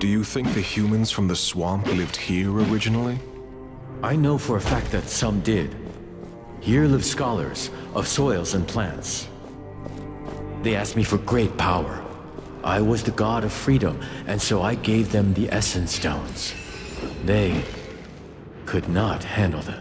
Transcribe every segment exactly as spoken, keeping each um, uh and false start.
Do you think the humans from the swamp lived here originally? I know for a fact that some did. Here live scholars of soils and plants. They asked me for great power. I was the god of freedom, and so I gave them the Essence Stones. They could not handle them.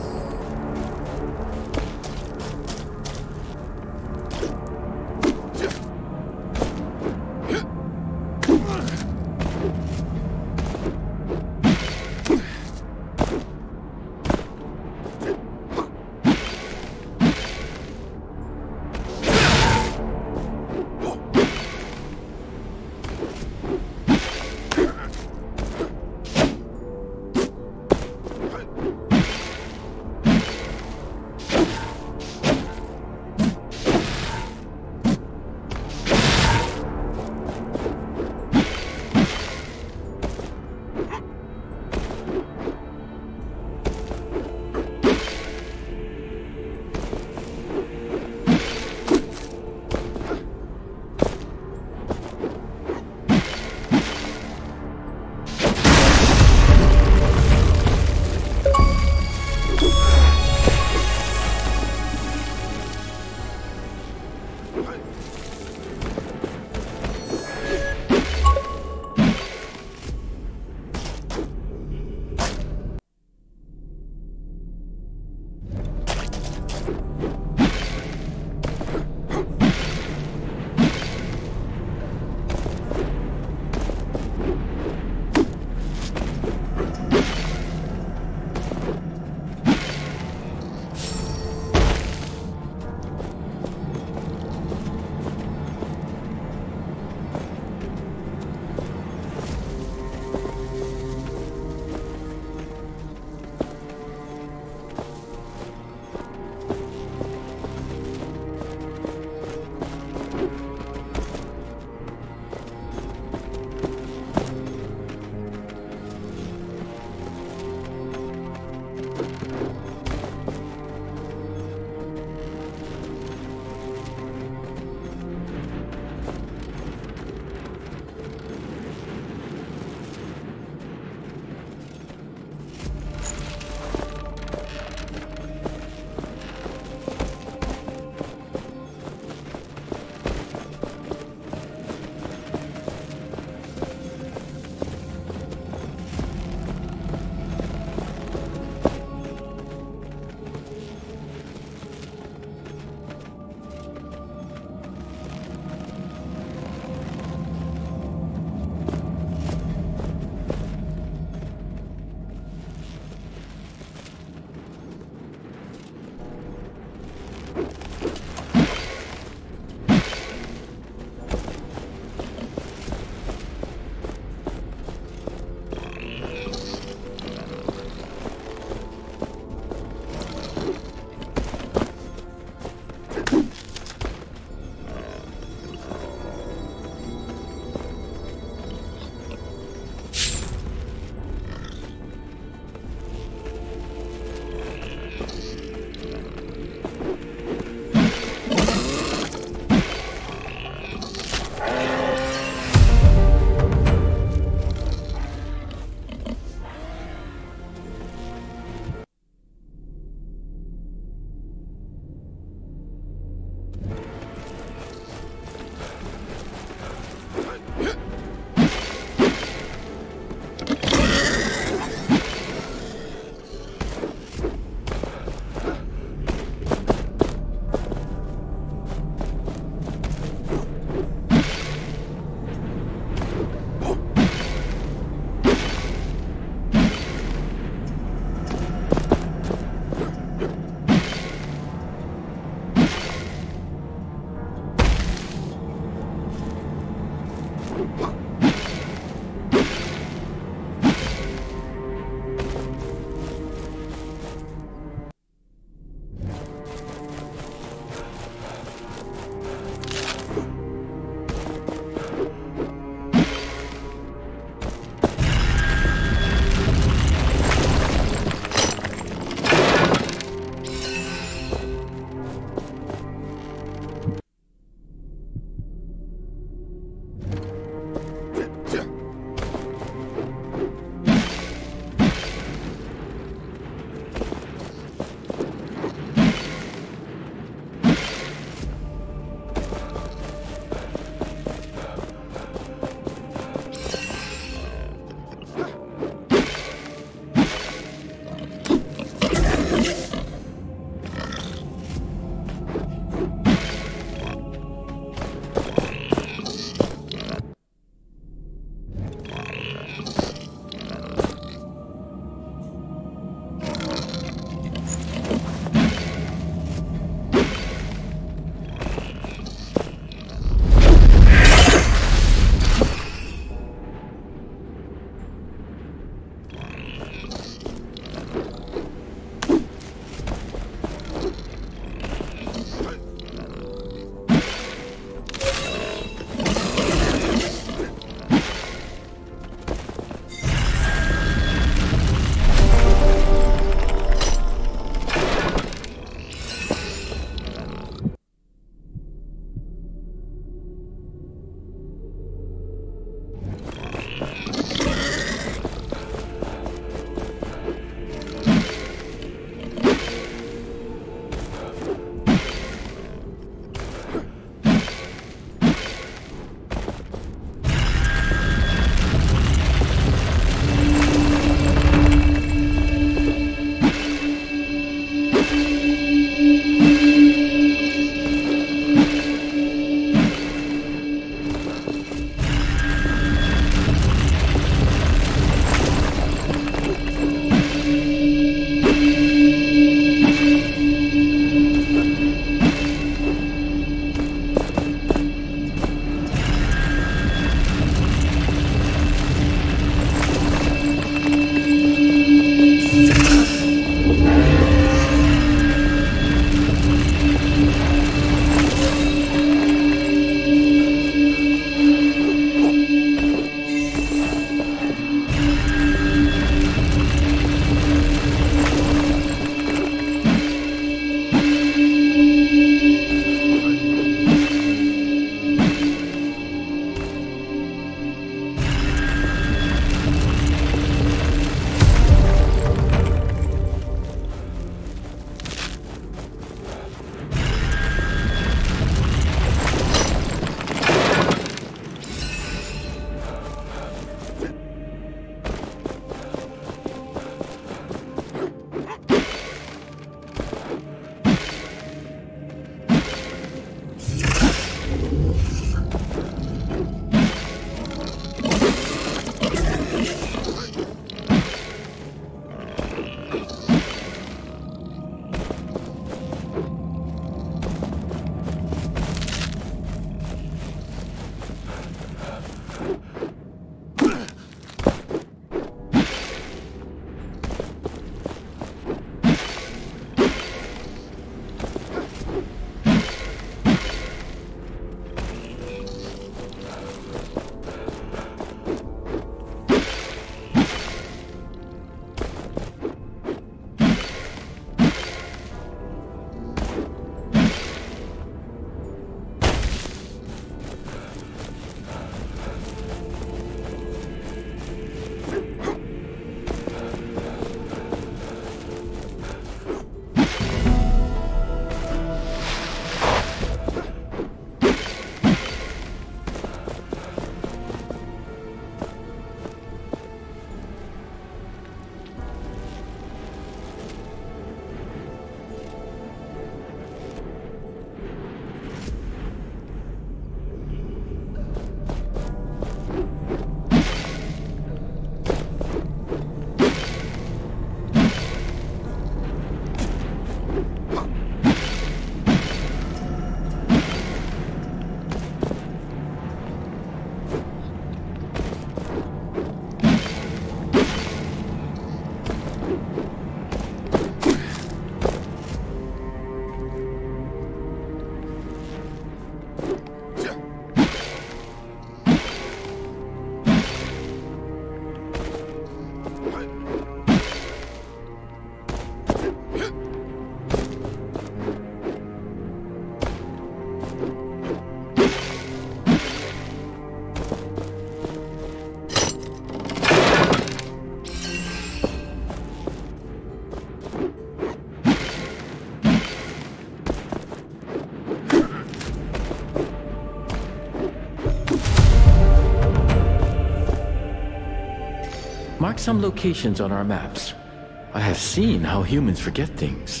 Mark some locations on our maps. I have seen how humans forget things.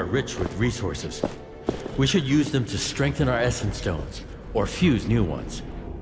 rich with resources. We should use them to strengthen our essence stones, or fuse new ones.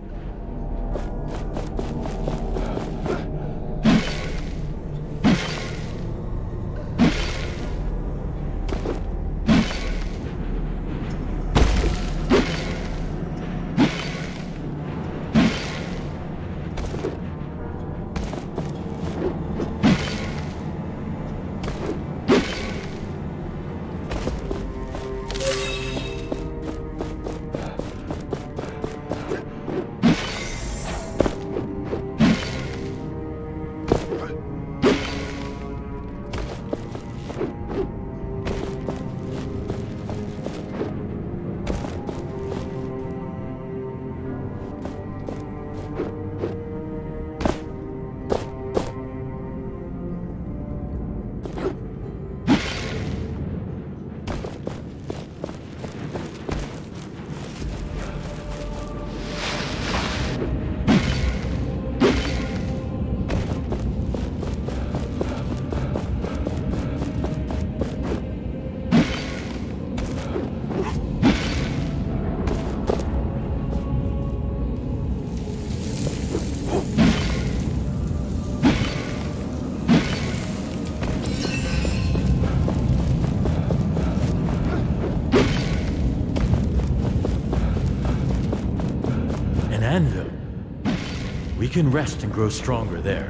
Anvil. We can rest and grow stronger there.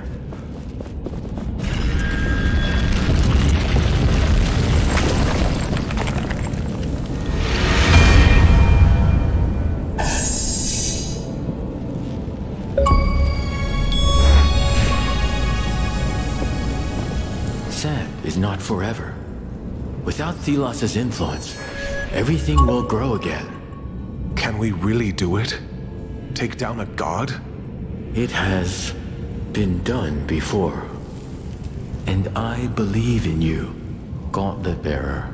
Sand is not forever. Without Thelos' influence, everything will grow again. Can we really do it? Take down a god? It has been done before. And I believe in you, Gauntlet Bearer.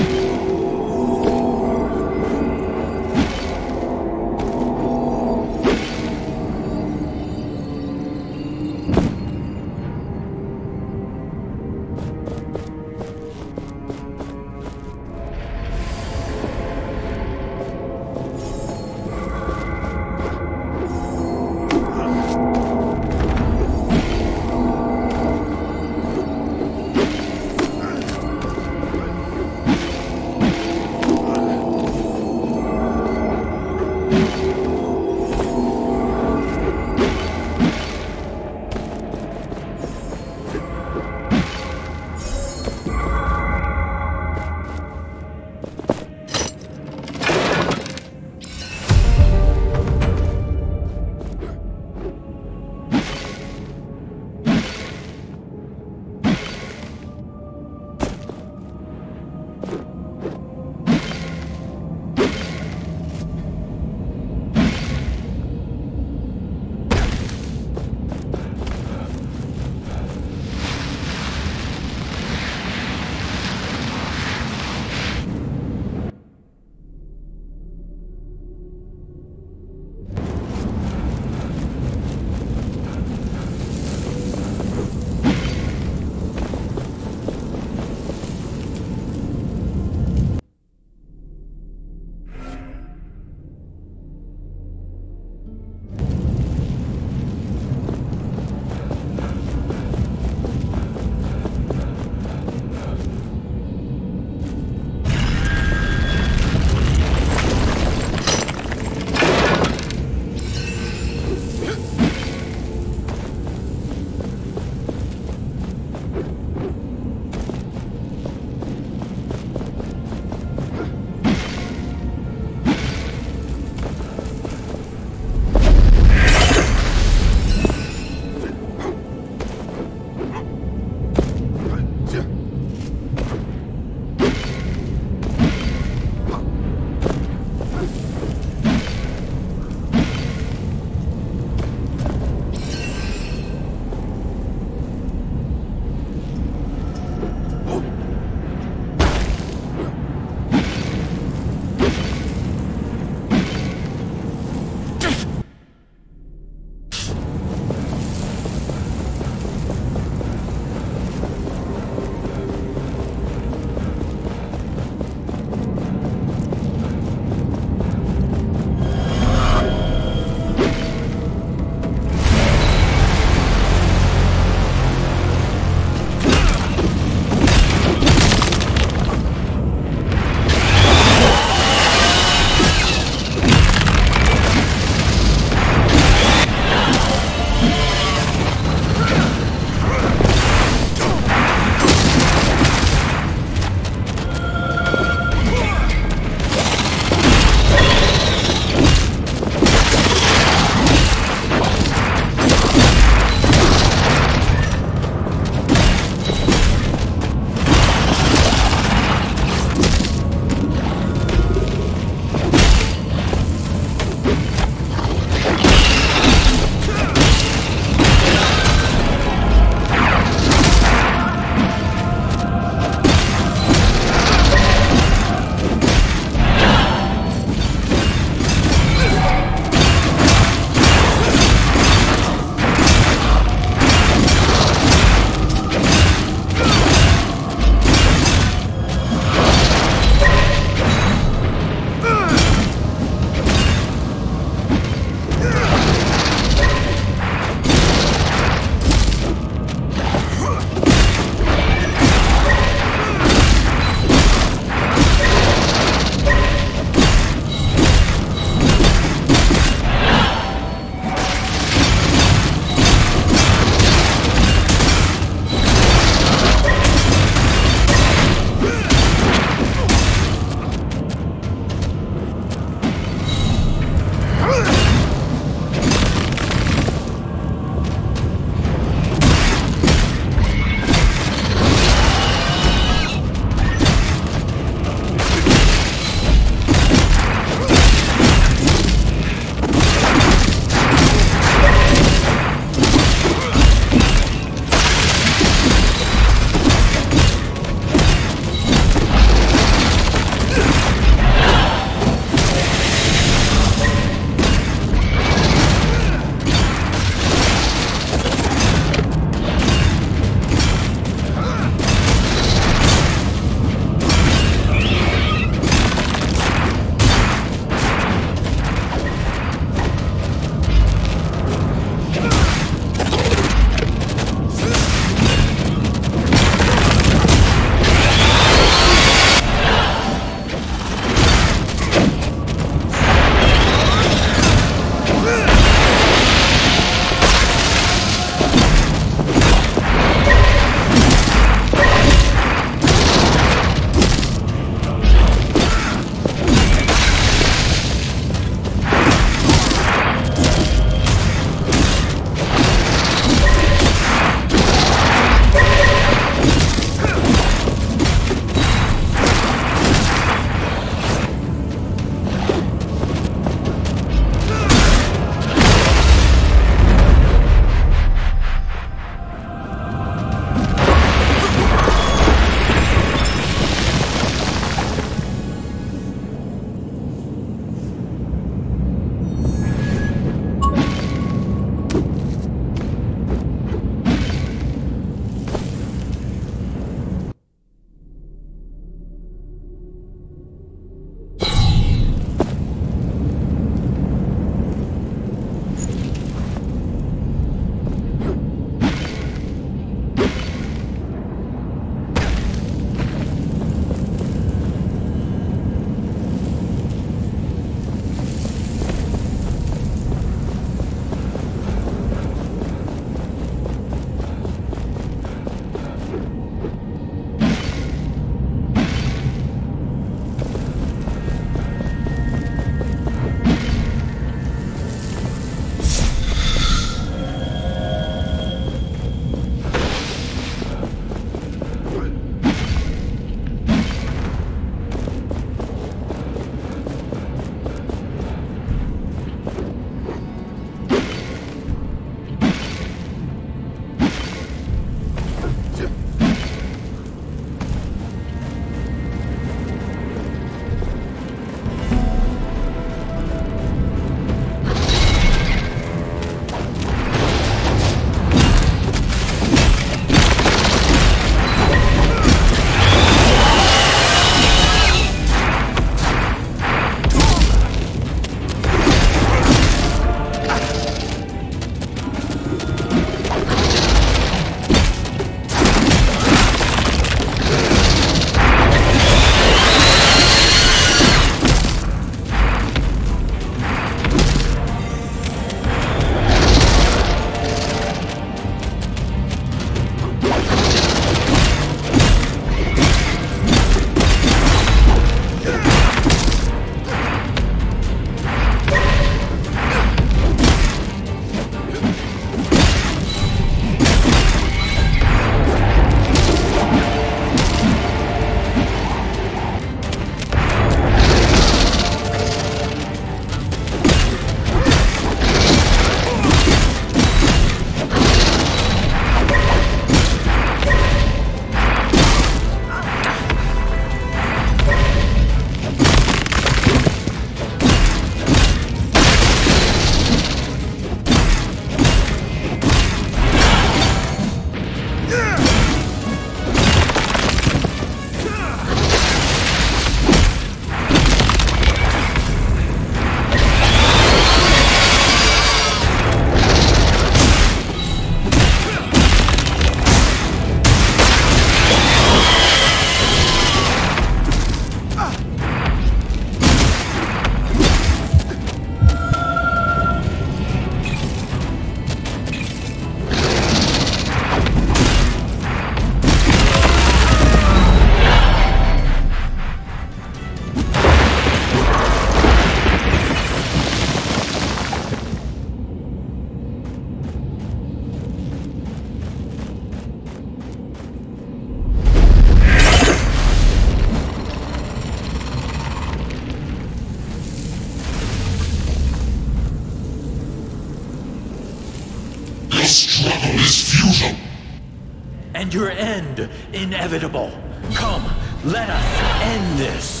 struggle is futile. And your end inevitable. Come, let us end this.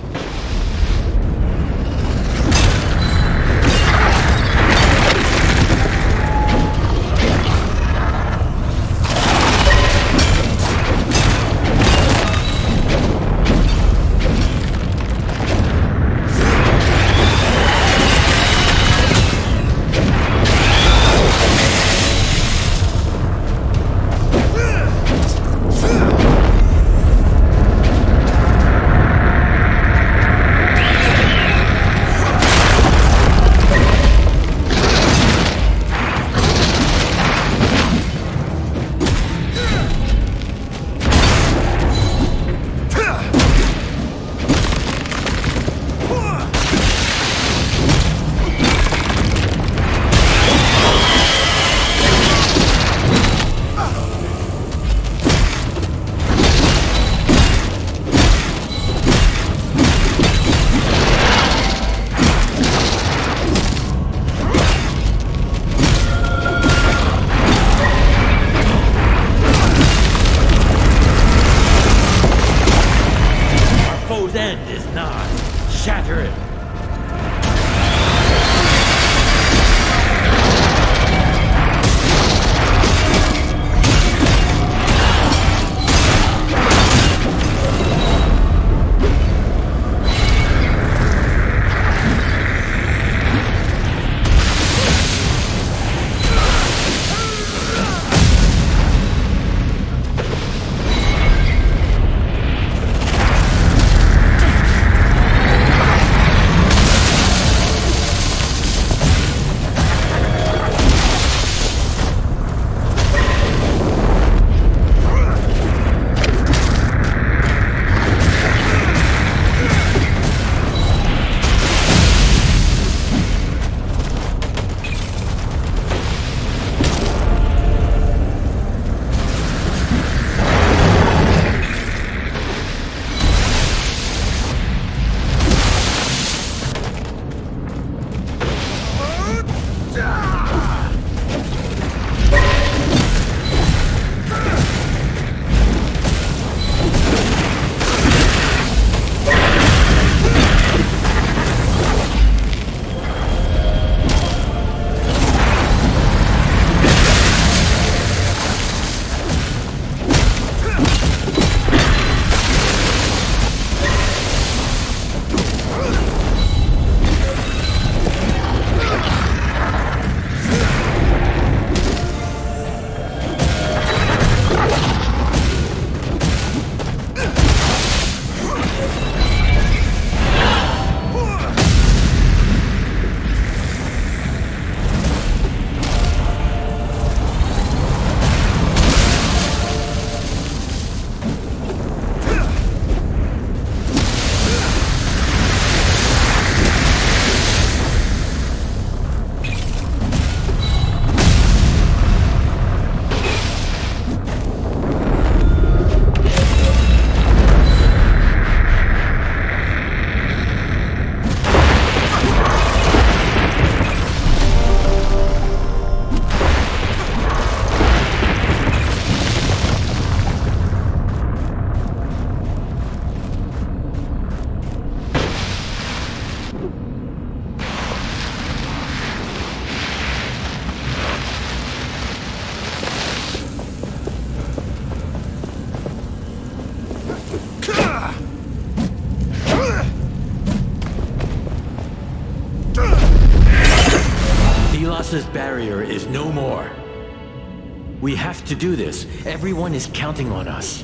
This barrier is no more. We have to do this. Everyone is counting on us.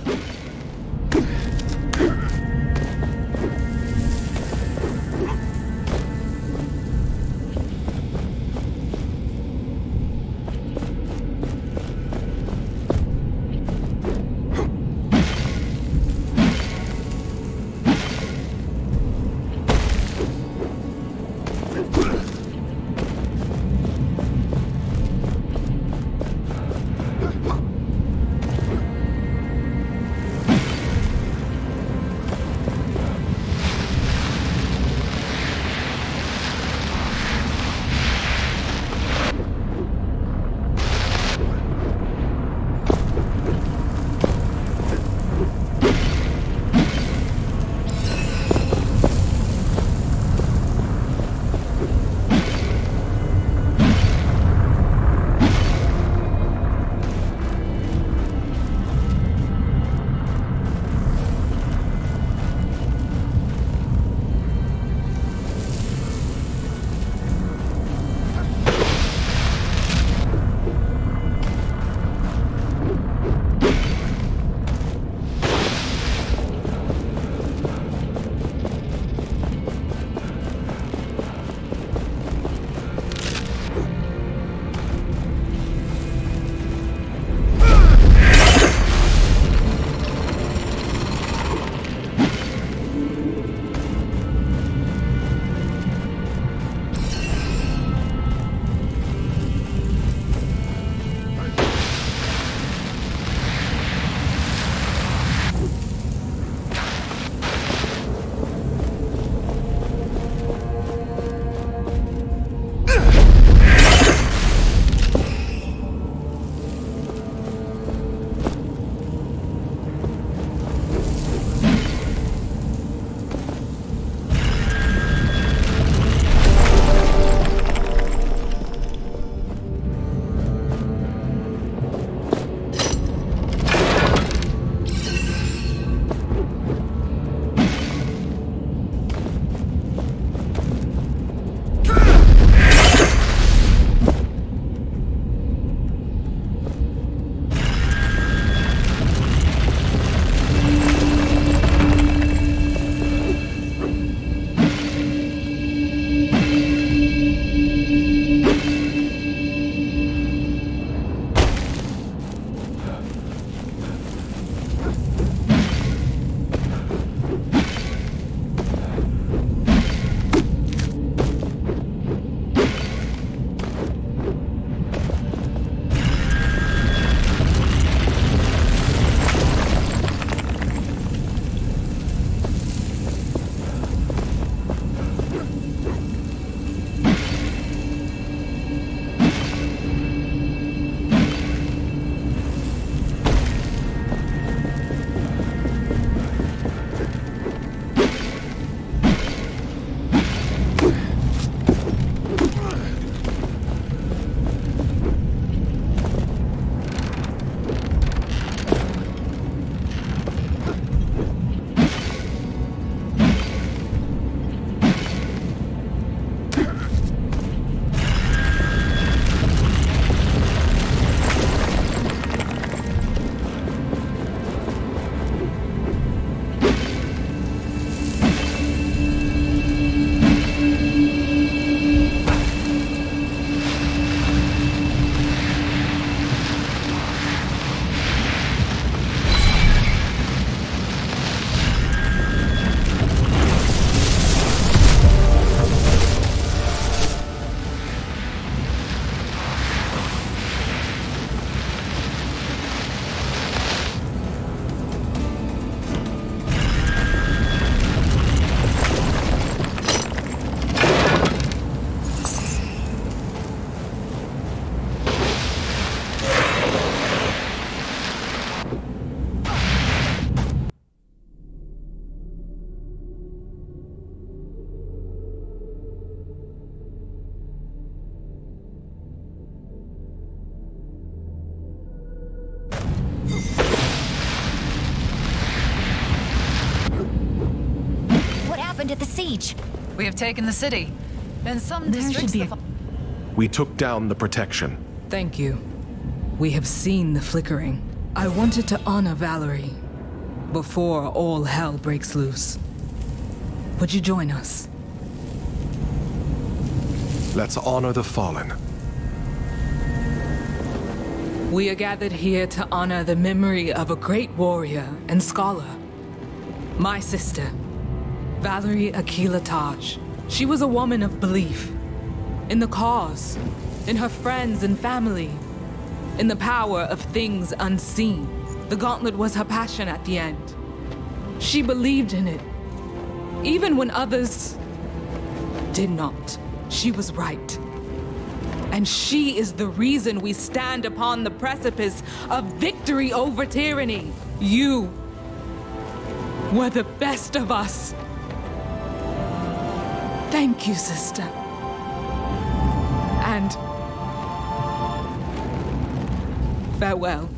happened at the siege? We have taken the city. And some There should districts... be the a- We took down the protection. Thank you. We have seen the flickering. I wanted to honor Valerie before all hell breaks loose. Would you join us? Let's honor the fallen. We are gathered here to honor the memory of a great warrior and scholar. My sister, Valerie Akila Taj. She was a woman of belief. In the cause, in her friends and family, in the power of things unseen. The gauntlet was her passion at the end. She believed in it, even when others did not. She was right. And she is the reason we stand upon the precipice of victory over tyranny. You were the best of us. Thank you, sister. And farewell.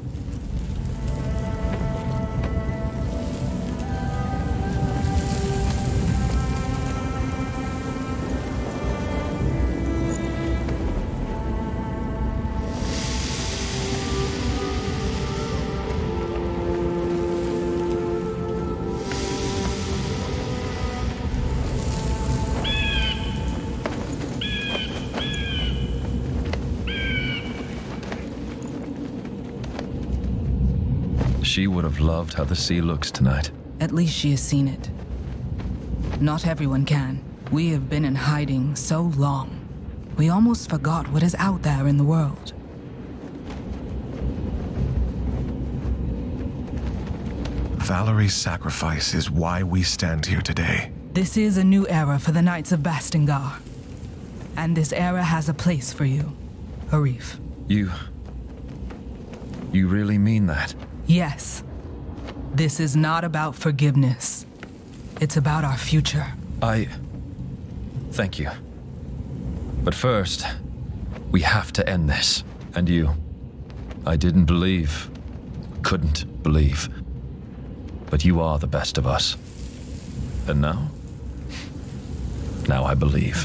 She would have loved how the sea looks tonight. At least she has seen it. Not everyone can. We have been in hiding so long. We almost forgot what is out there in the world. Valerie's sacrifice is why we stand here today. This is a new era for the Knights of Bastengar. And this era has a place for you, Arif. You... You really mean that? Yes. This is not about forgiveness. It's about our future. I... Thank you. But first, we have to end this. And you. I didn't believe. Couldn't believe. But you are the best of us. And now? Now I believe.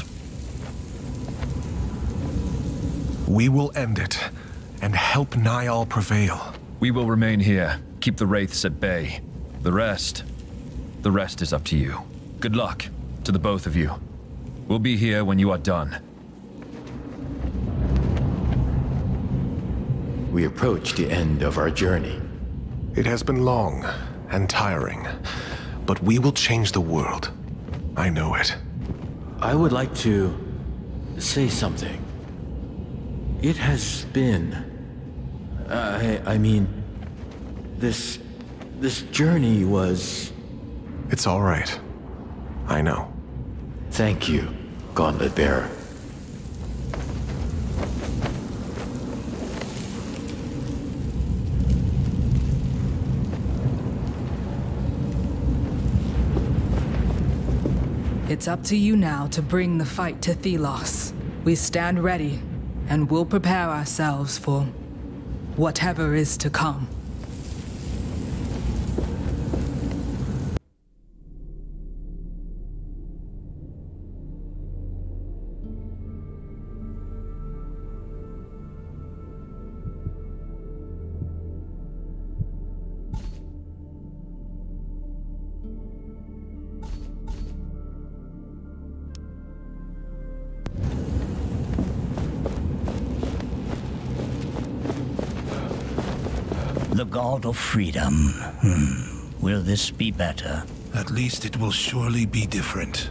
We will end it, and help Niall prevail. We will remain here, keep the Wraiths at bay. The rest... The rest is up to you. Good luck to the both of you. We'll be here when you are done. We approach the end of our journey. It has been long and tiring, but we will change the world. I know it. I would like to say something. It has been... I, I mean, this... this journey was... It's all right. I know. Thank you, Gauntlet Bearer. It's up to you now to bring the fight to Thelos. We stand ready, and we'll prepare ourselves for whatever is to come. The God of Freedom. Hmm. Will this be better? At least it will surely be different.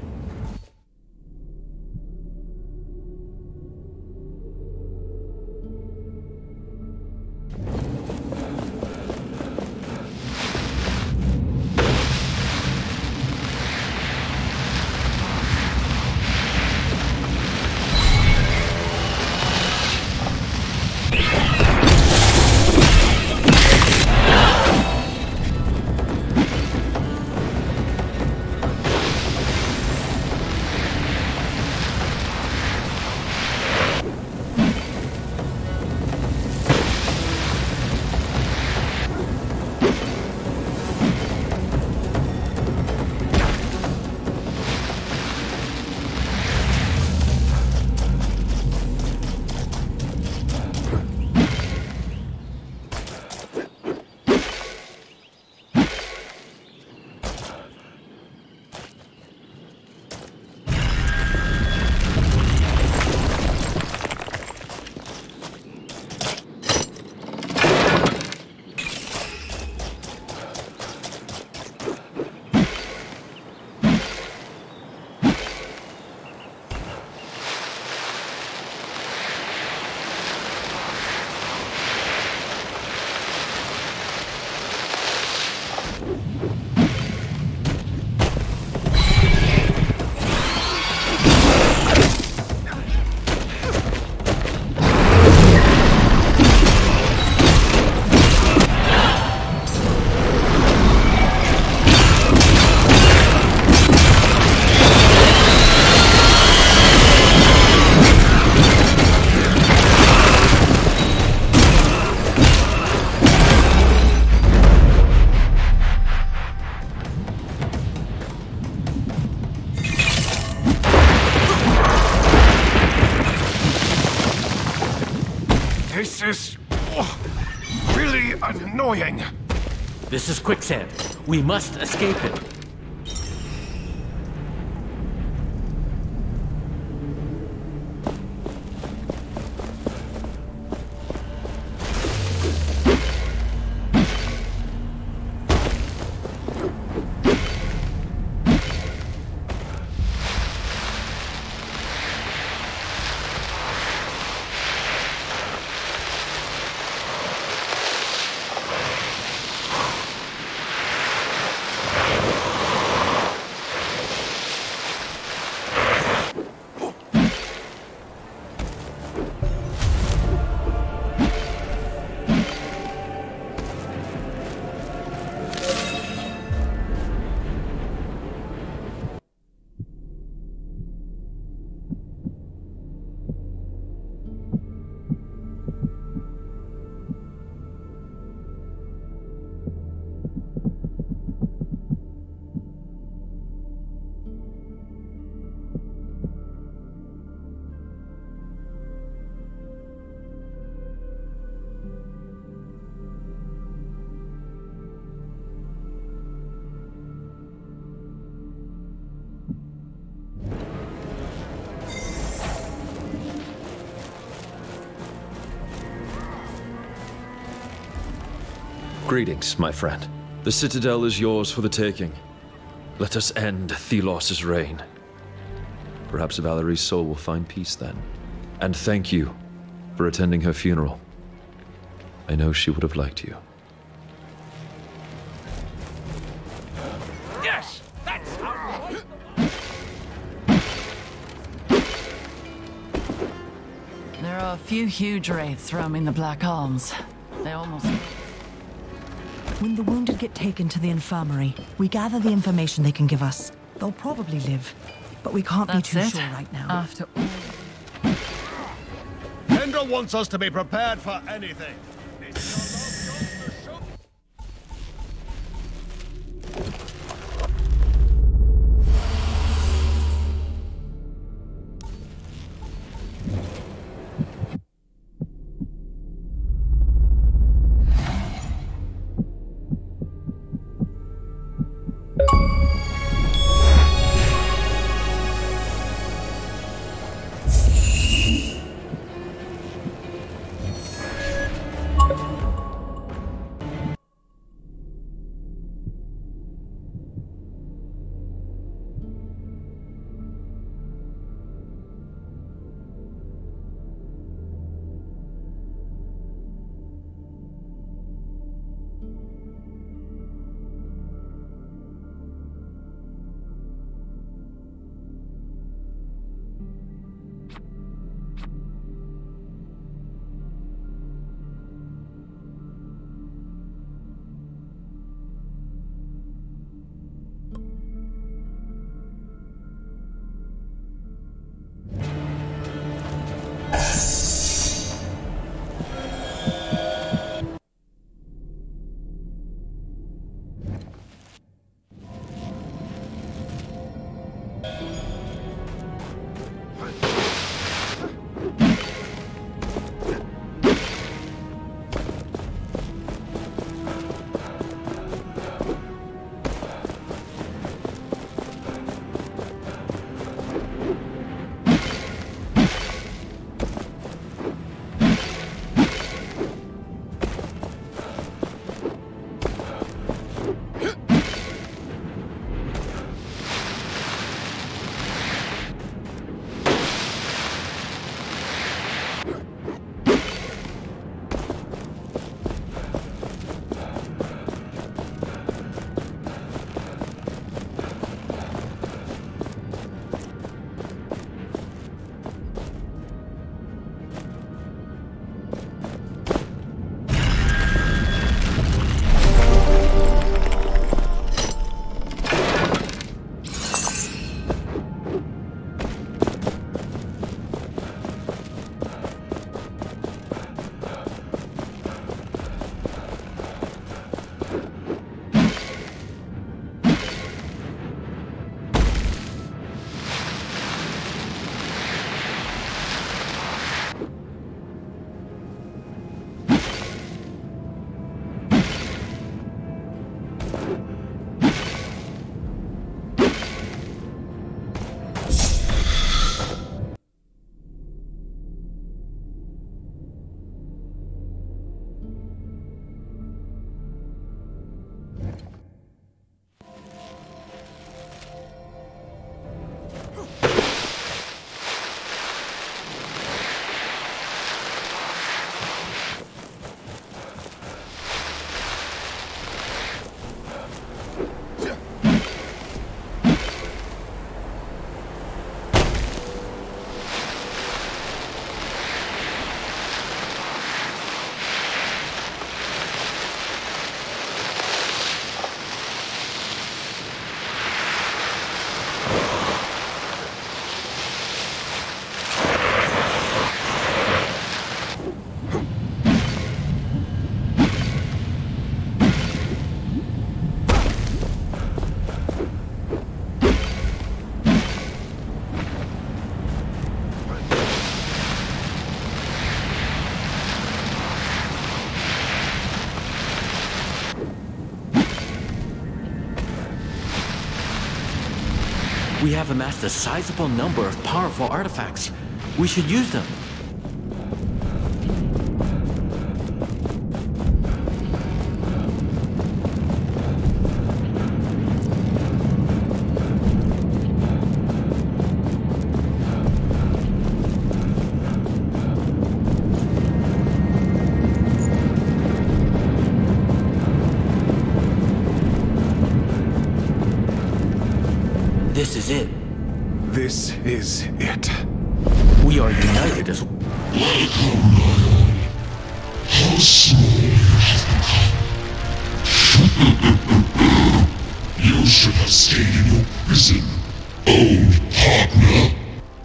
Annoying! This is quicksand. We must escape it. Greetings, my friend. The Citadel is yours for the taking. Let us end Thelos' reign. Perhaps Valerie's soul will find peace then. And thank you for attending her funeral. I know she would have liked you. Yes! That's how... There are a few huge wraiths roaming the Black Arms. They almost... When the wounded get taken to the infirmary, we gather the information they can give us. They'll probably live, but we can't That's be too it. sure right now. After all... Kendra wants us to be prepared for anything. We have amassed a sizable number of powerful artifacts. We should use them. This is it. This is it. We are united as... How small you have become. You should have stayed in your prison, old partner.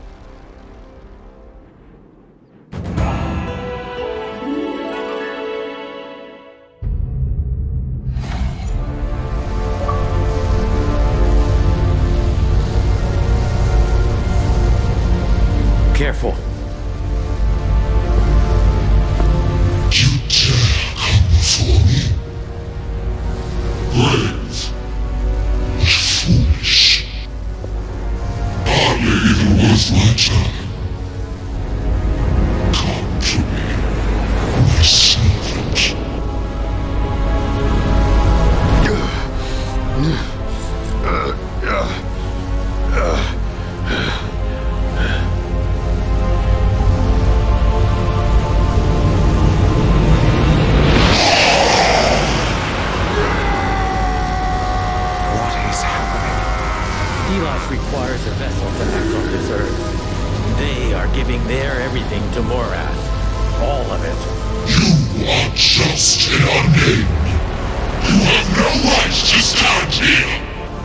Careful. You dare come before me? Brave, but foolish. Hardly even worth my time. Come to me, my servant. Requires a vessel to act on this earth. They are giving their everything to Morath. All of it. You are just an unnamed. You have no right to stand here.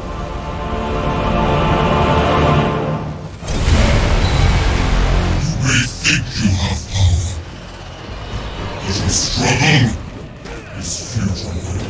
You may think you have power, but the struggle is futile.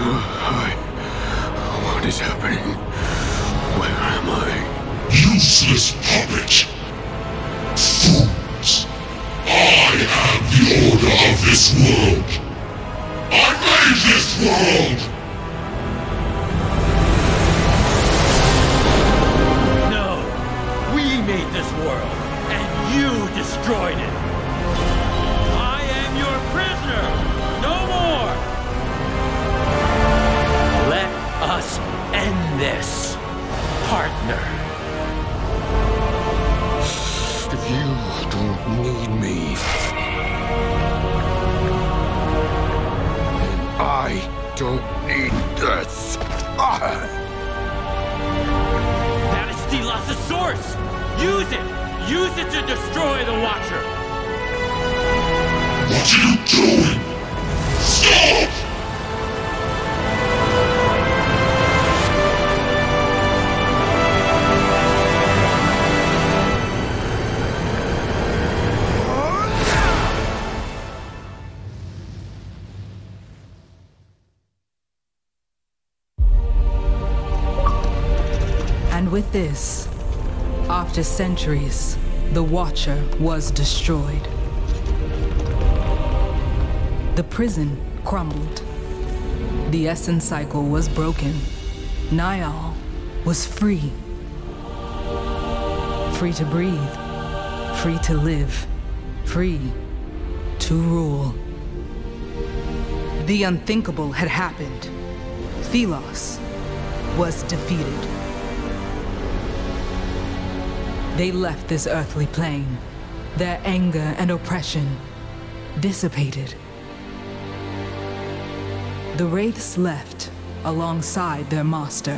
What is happening? Where am I? Useless puppet! Fools! I am the order of this world! I made this world! No! We made this world, and you destroyed it! I am your prisoner! No more! Let us end this, partner. If you don't need me, then I don't need this. Ah! That is Stilas' source! Use it! Use it to destroy the Watcher! What are you doing? Stop! And with this, after centuries, the Watcher was destroyed. The prison crumbled. The essence cycle was broken. Niall was free. Free to breathe. Free to live. Free to rule. The unthinkable had happened. Philos was defeated. They left this earthly plane. Their anger and oppression dissipated. The Wraiths left alongside their master.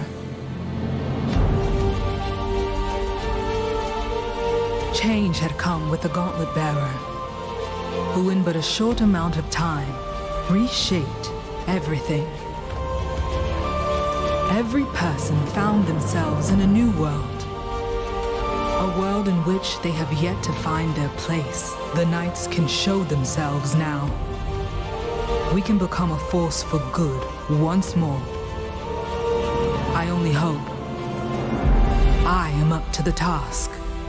Change had come with the Gauntlet Bearer, who in but a short amount of time reshaped everything. Every person found themselves in a new world. A world in which they have yet to find their place. The Knights can show themselves now. We can become a force for good once more. I only hope I am up to the task.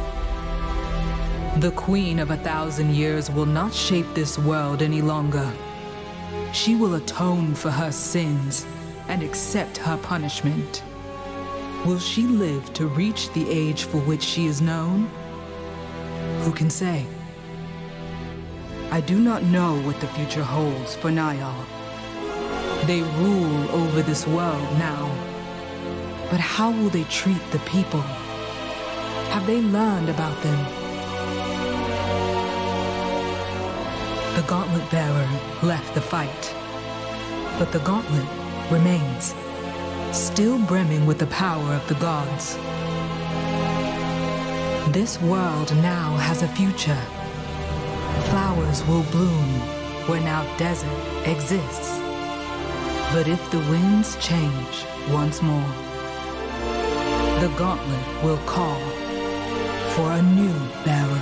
The Queen of a Thousand Years will not shape this world any longer. She will atone for her sins and accept her punishment. Will she live to reach the age for which she is known? Who can say? I do not know what the future holds for Niall. They rule over this world now. But how will they treat the people? Have they learned about them? The Gauntlet Bearer left the fight. But the Gauntlet remains, still brimming with the power of the gods. This world now has a future. Flowers will bloom where now desert exists. But if the winds change once more, the Gauntlet will call for a new bearer.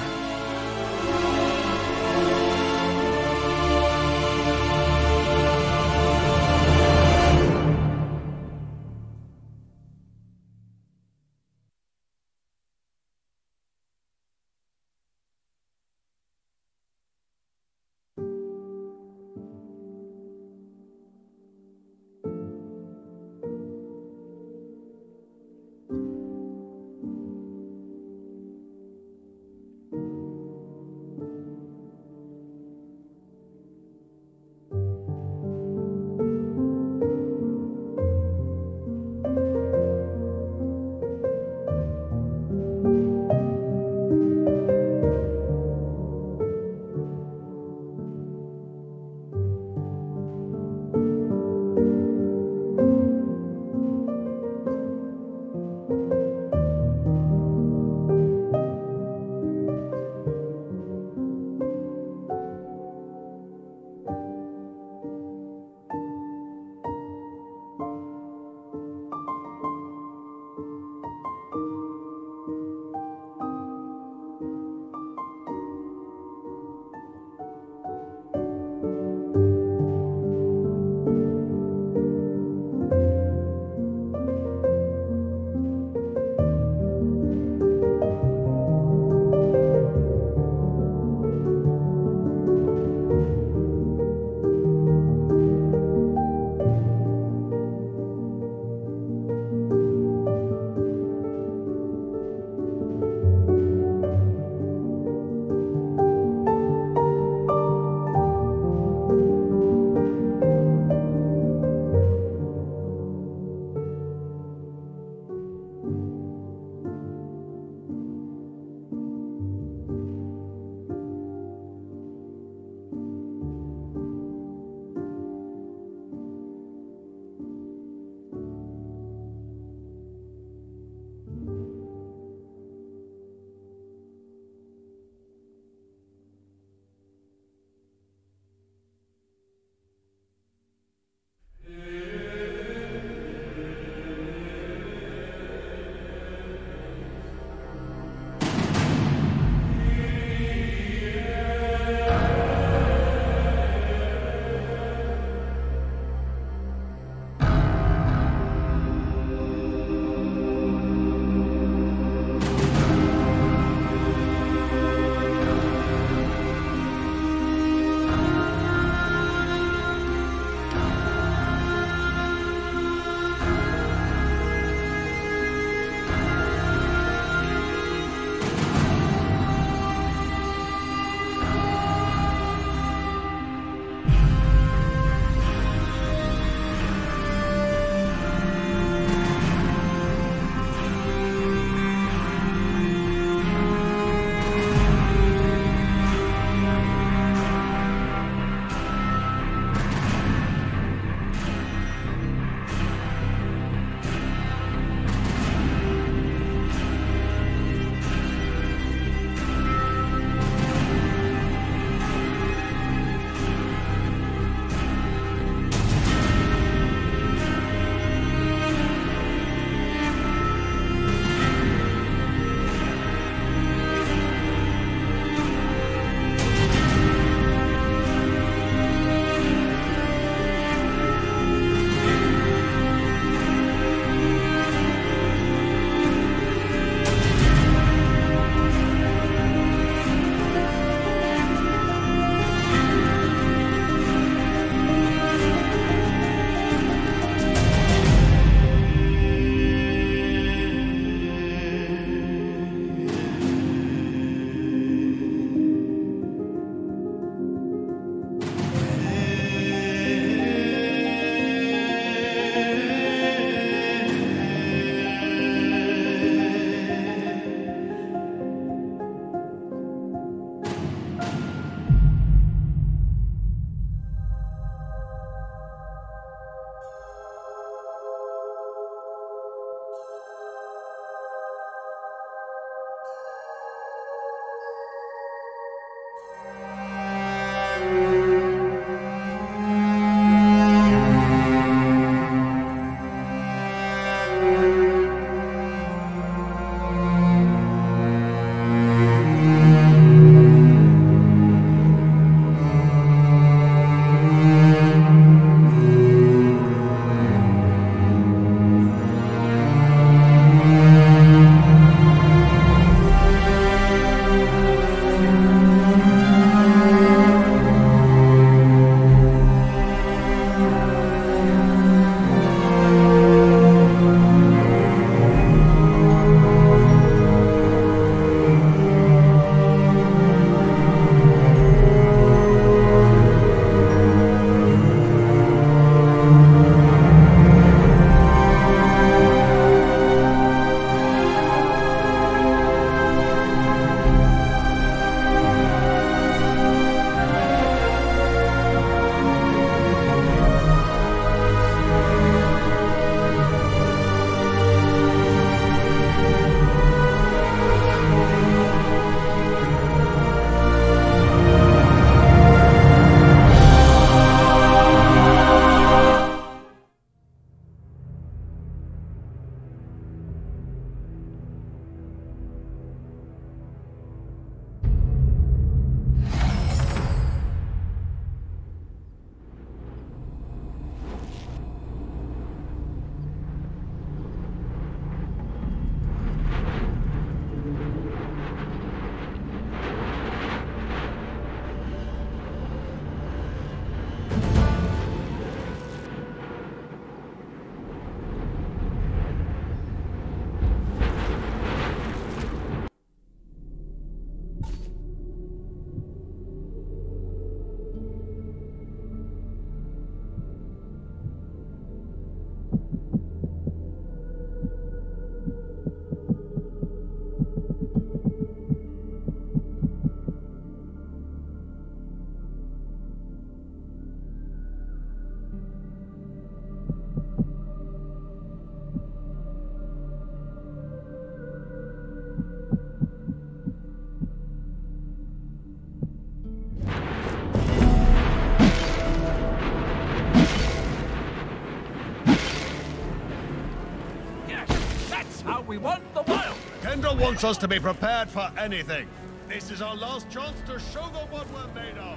how we won the world. Kendra wants us to be prepared for anything. This is our last chance to show them what we're made of.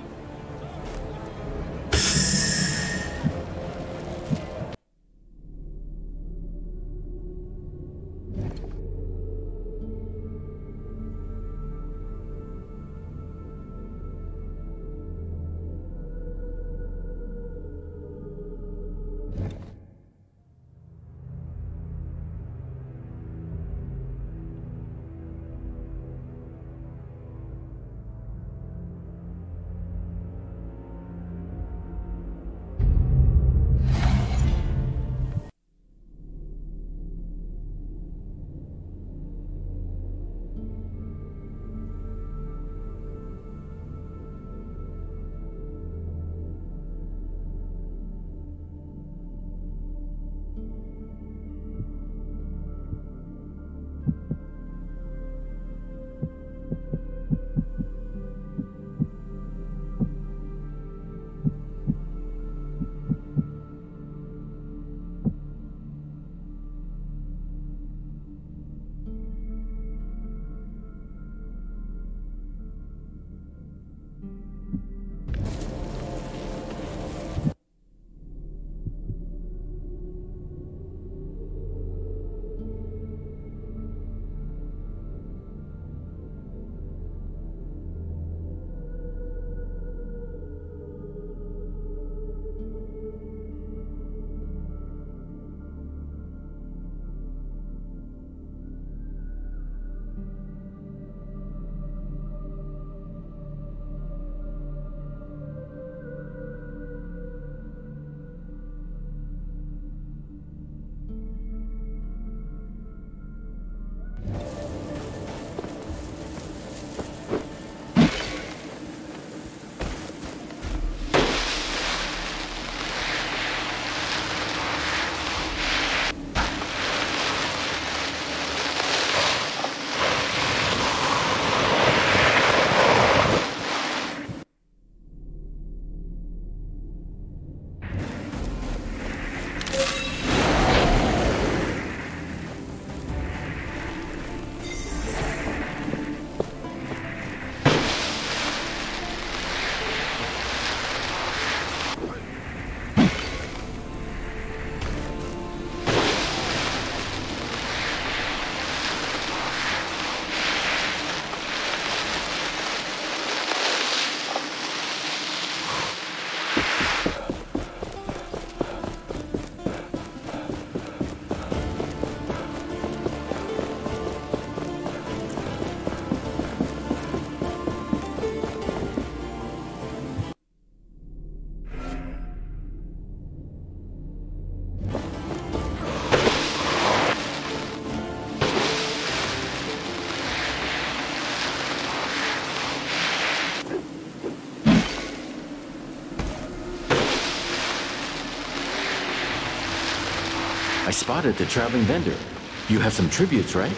I spotted the traveling vendor. You have some tributes, right?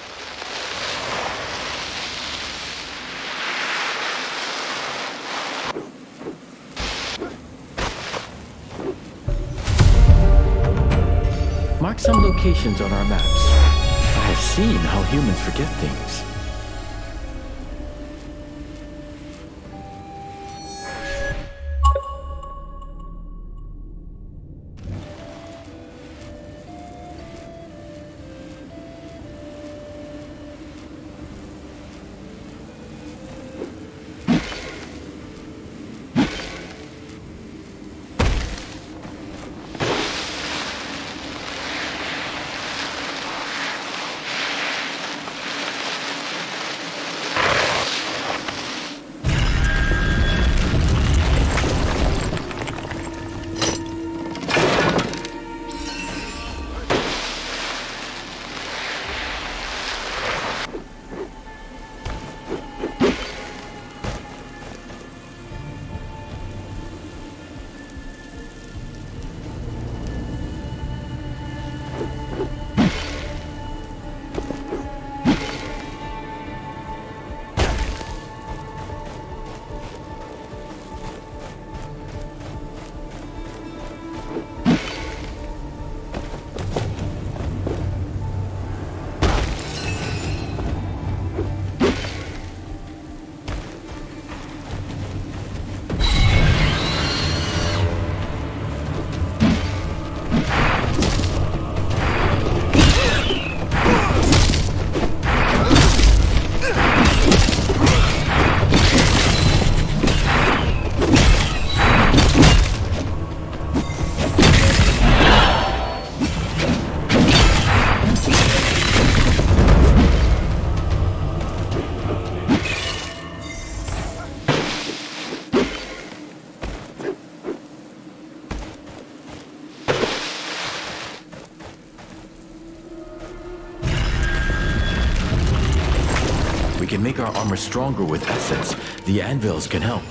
Mark some locations on our maps. I have seen how humans forget things. can make our armor stronger with essence. The anvils can help.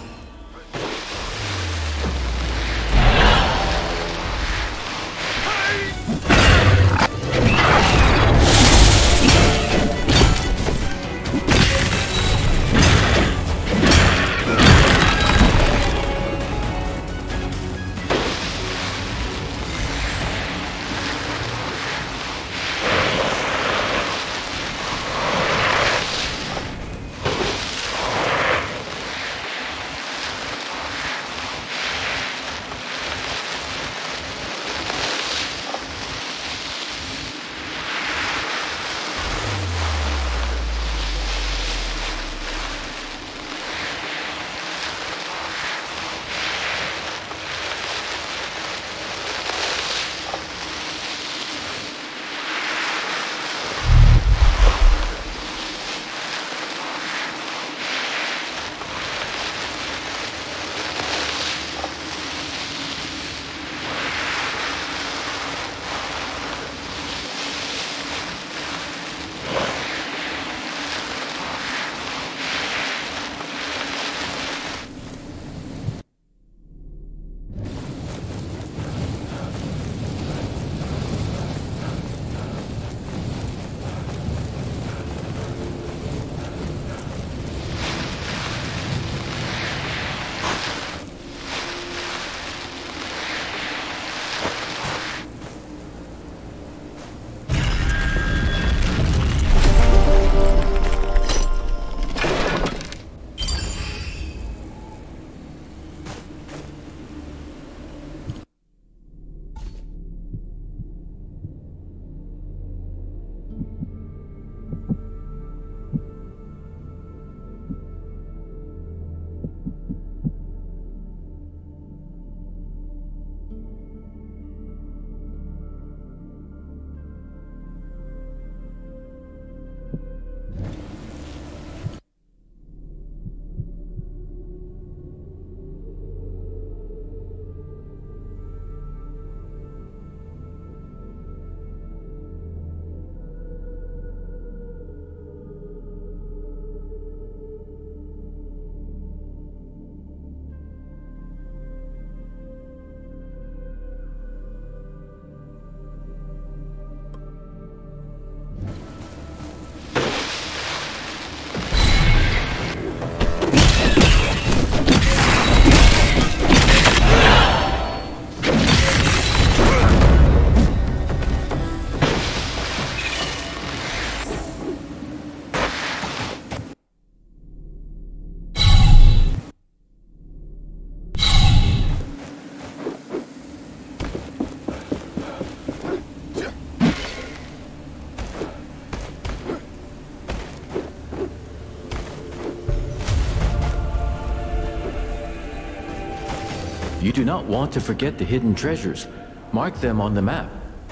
You do not want to forget the hidden treasures. Mark them on the map.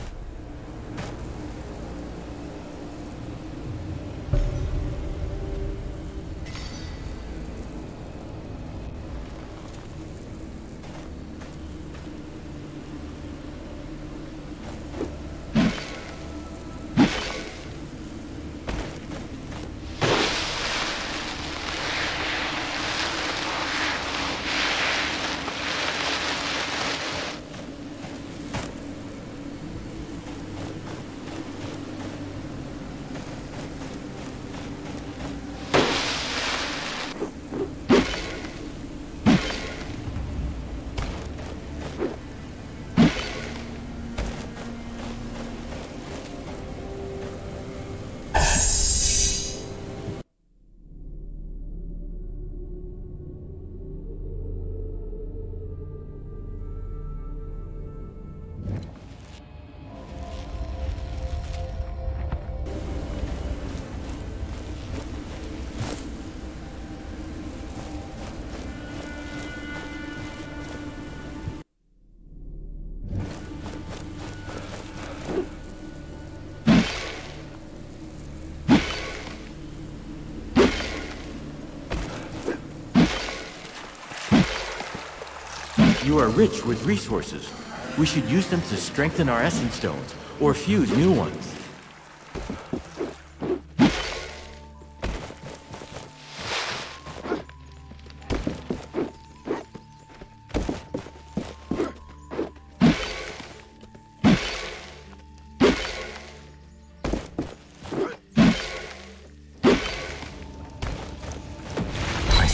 You are rich with resources. We should use them to strengthen our essence stones, or fuse new ones.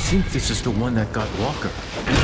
think this is the one that got Walker.